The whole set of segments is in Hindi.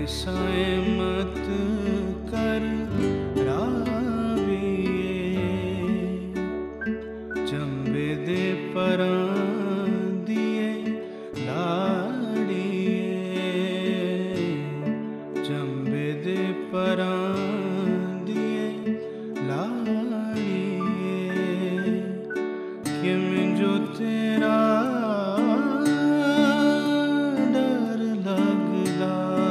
साए मत कर राविये, चंबे दे परां दिए लाड़िए, चंबे दे परां दिए लाड़िए, कि मिंजो तेरा डर लगदा,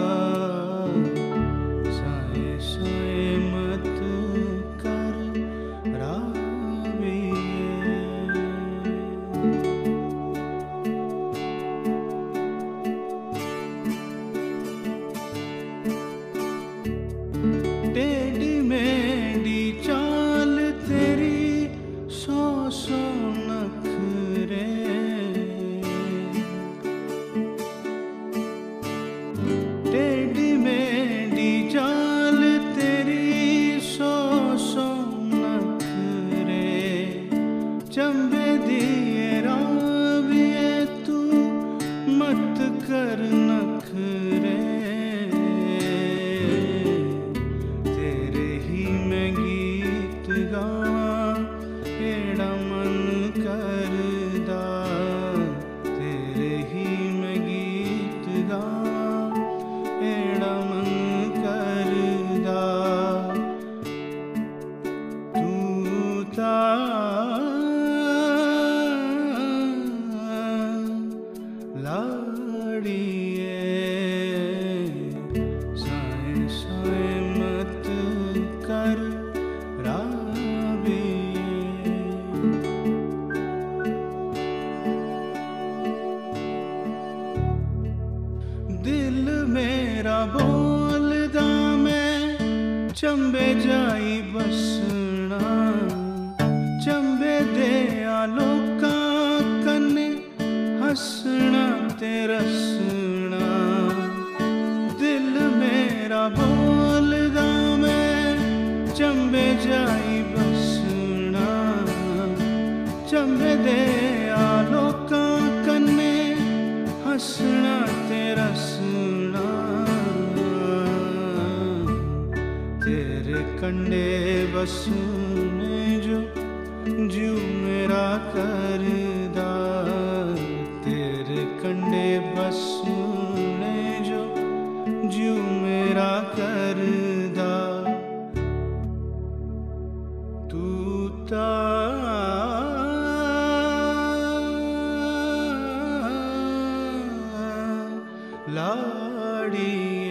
साए साए मत कर राविये। टेढ़ी मेढ़ी चाल तेरी, सौ सौ नखरे, टेढ़ी मेढ़ी चाल तेरी, सौ सौ नखरे, चंबे दिए राविये तू मत कर नखरे, तेरे ही मैं गीत गावां एड़ा मन करदा, तेरे ही मैं गीत गावां एड़ा मन करदा, तू लाड़िए, साए साए मत कर राविये। दिल मेरा बोलदा मैं चंबे जाई बसना, चंबे दे लोकां कन्ने हसना ते रसना, दिल मेरा बोलदा मैं चंबे जाई बसना, चंबे दे लोकां कन्ने हसना ते रसना, तेरे कंडे बसने जो जू मेरा करदा, तेरे कंडे बसने जो जू मेरा करदा, तू ता लाड़िए।